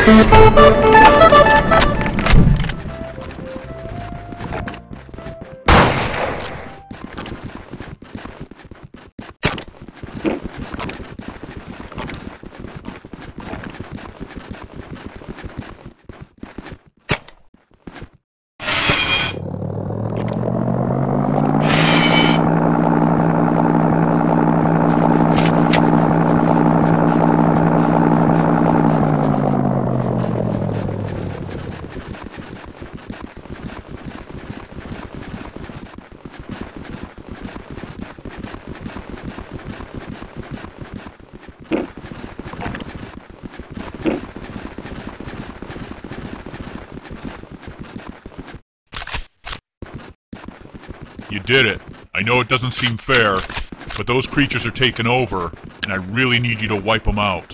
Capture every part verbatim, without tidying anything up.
You did it. I know it doesn't seem fair, but those creatures are taking over, and I really need you to wipe them out.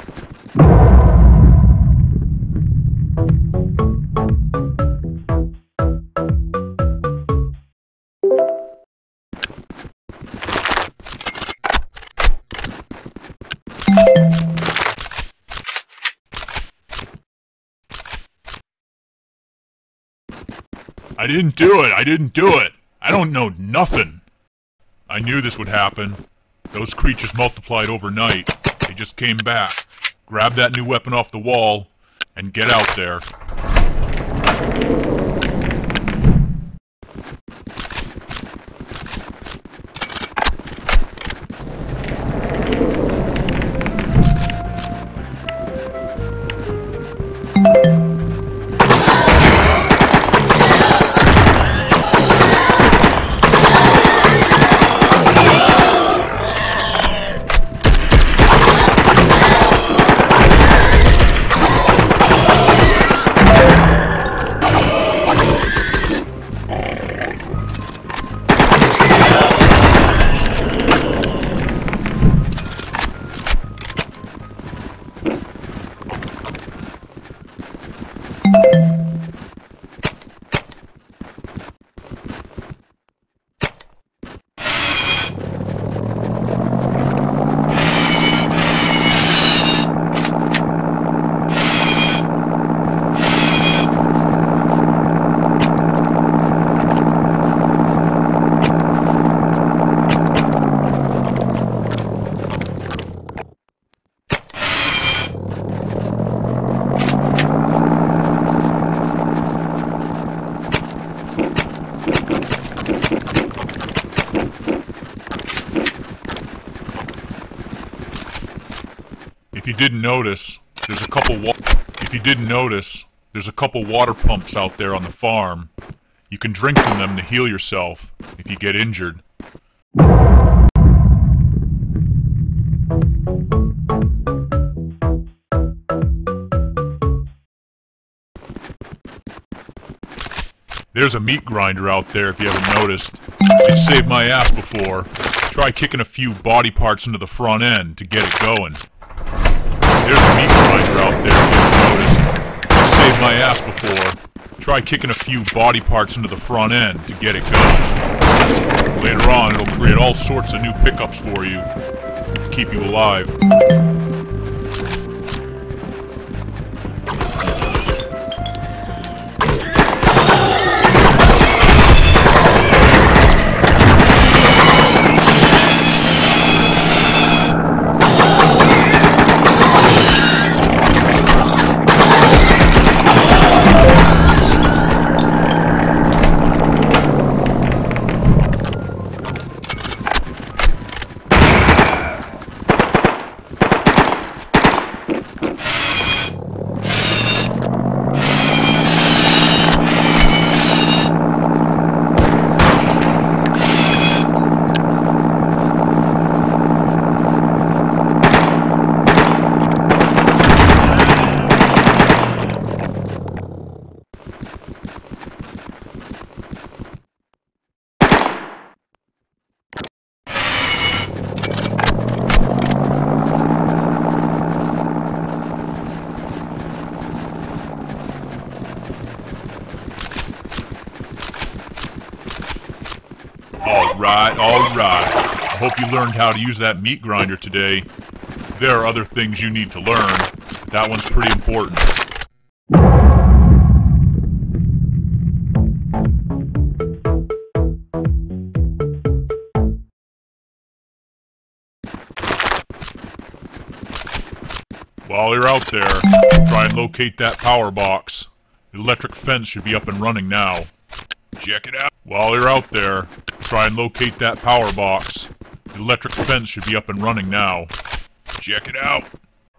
I didn't do it! I didn't do it! I don't know nothing! I knew this would happen. Those creatures multiplied overnight. They just came back. Grab that new weapon off the wall, and get out there. If you didn't notice, there's a couple wa- If you didn't notice, there's a couple water pumps out there on the farm. You can drink from them to heal yourself if you get injured. There's a meat grinder out there if you haven't noticed. It saved my ass before. Try kicking a few body parts into the front end to get it going. There's a meat grinder out there if you haven't noticed. It saved my ass before. Try kicking a few body parts into the front end to get it going. Later on, it'll create all sorts of new pickups for you to keep you alive. Alright, alright. I hope you learned how to use that meat grinder today. There are other things you need to learn. That one's pretty important. While you're out there, try and locate that power box. The electric fence should be up and running now. Check it out. While you're out there, try and locate that power box. The electric fence should be up and running now. Check it out.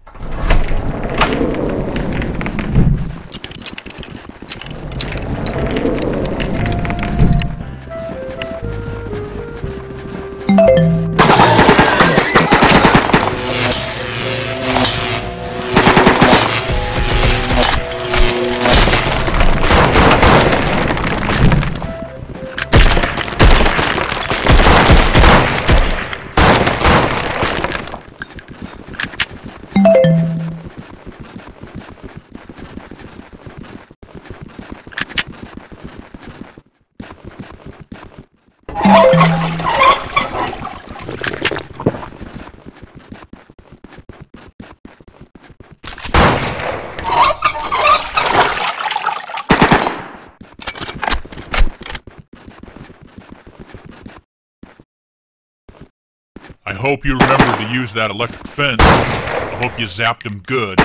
I hope you remember to use that electric fence. I hope you zapped him good.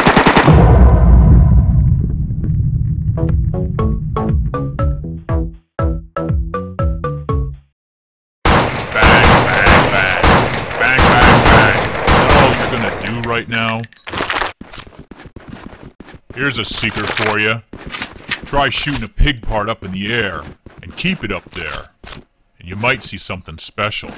Bang, bang, bang. Bang, bang, bang. Is that all you're gonna do right now? Here's a seeker for you. Try shooting a pig part up in the air, and keep it up there, and you might see something special.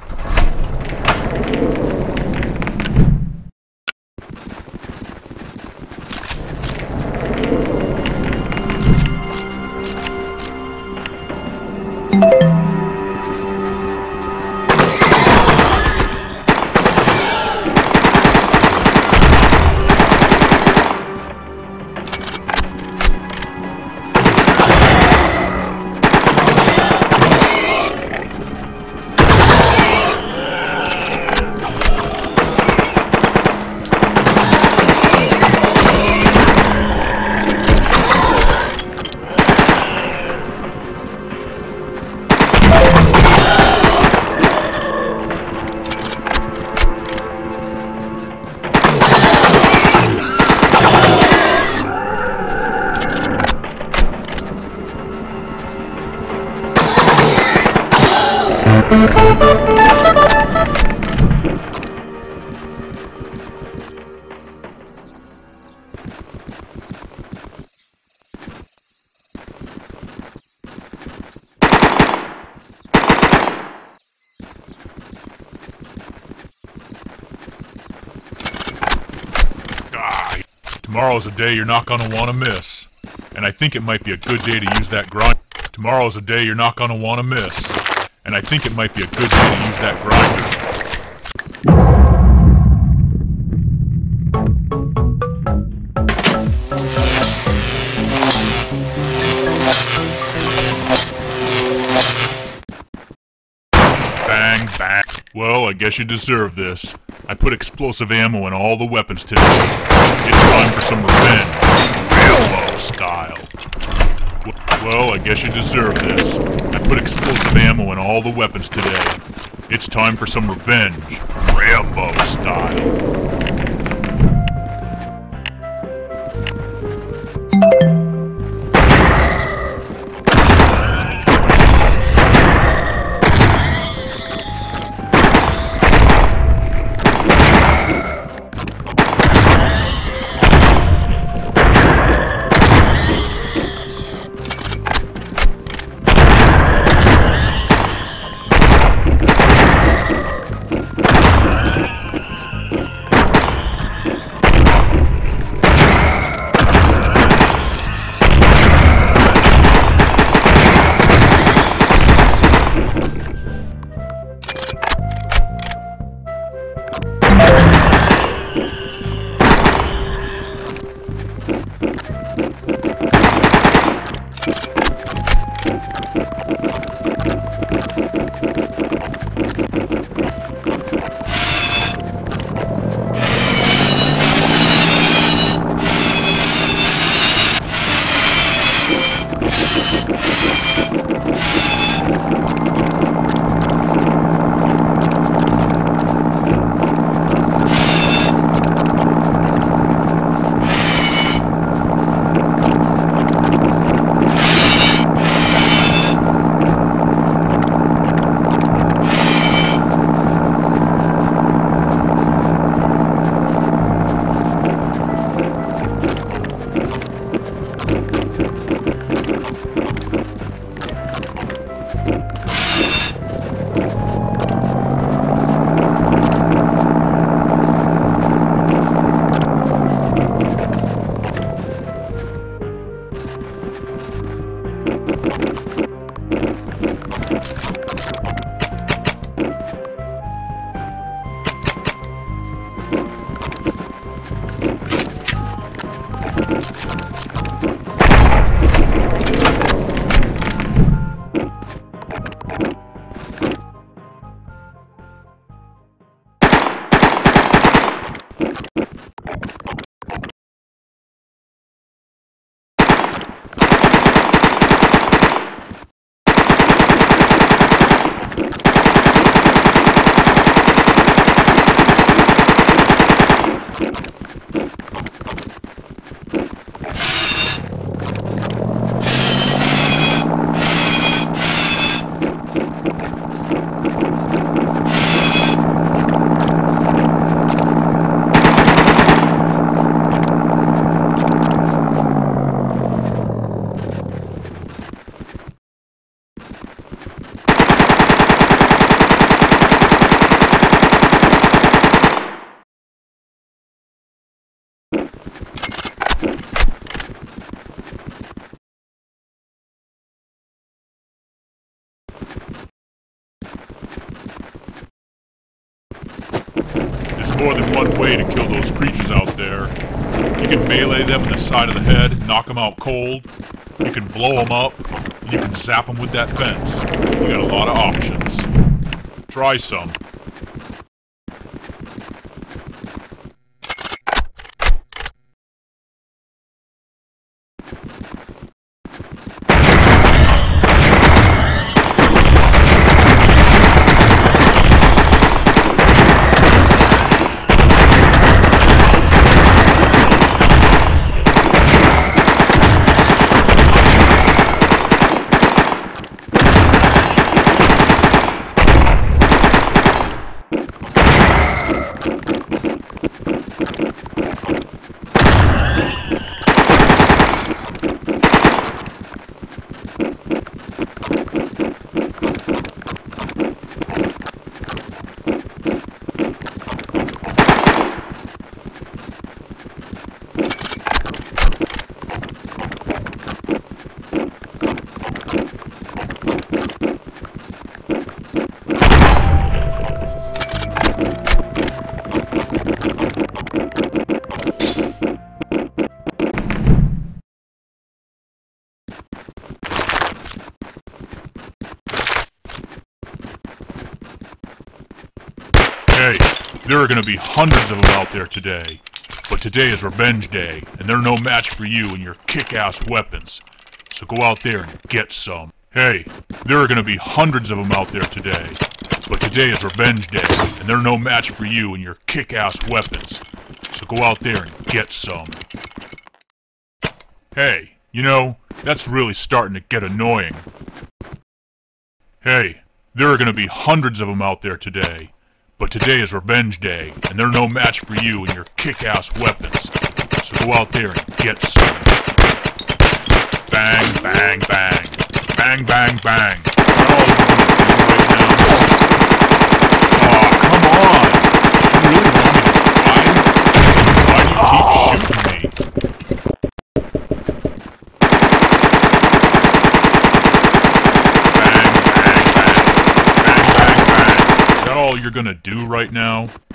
Tomorrow's a day you're not gonna want to miss. And I think it might be a good day to use that grind. Tomorrow's a day you're not gonna want to miss. And I think it might be a good day to use that grinder. Bang, bang. Well, I guess you deserve this. I put explosive ammo in all the weapons today. It's time for some revenge. Rambo style. Well, I guess you deserve this. I put explosive ammo in all the weapons today. It's time for some revenge. Rambo style. more than one way to kill those creatures out there. You can melee them in the side of the head, knock them out cold. You can blow them up, and you can zap them with that fence. You got a lot of options. Try some. Hey, there are gonna be hundreds of them out there today. But today is Revenge Day, and they're no match for you and your kick-ass weapons. So go out there and get some. Hey, there are gonna be hundreds of them out there today. But today is Revenge Day, and they're no match for you and your kick-ass weapons. So go out there and get some. Hey, you know, that's really starting to get annoying. Hey, there are gonna be hundreds of them out there today. But today is Revenge Day, and they're no match for you and your kick-ass weapons. So go out there and get some. Bang, bang, bang. Bang, bang, bang. Is that all you want to do right now? Aw, come on! You really want me to die? Why do you keep shooting me? Bang, bang, bang. Bang, bang, bang. Is that all you're gonna do right now?